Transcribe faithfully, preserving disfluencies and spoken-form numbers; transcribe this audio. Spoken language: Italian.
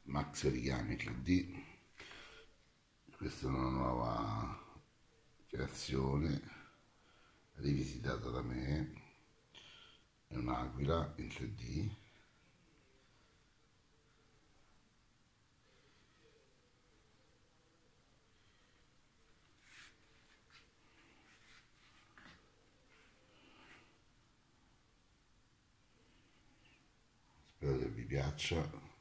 Max Origami tre D. Questa è una nuova creazione rivisitata da me, è un'aquila in tre D. Spero che vi piaccia.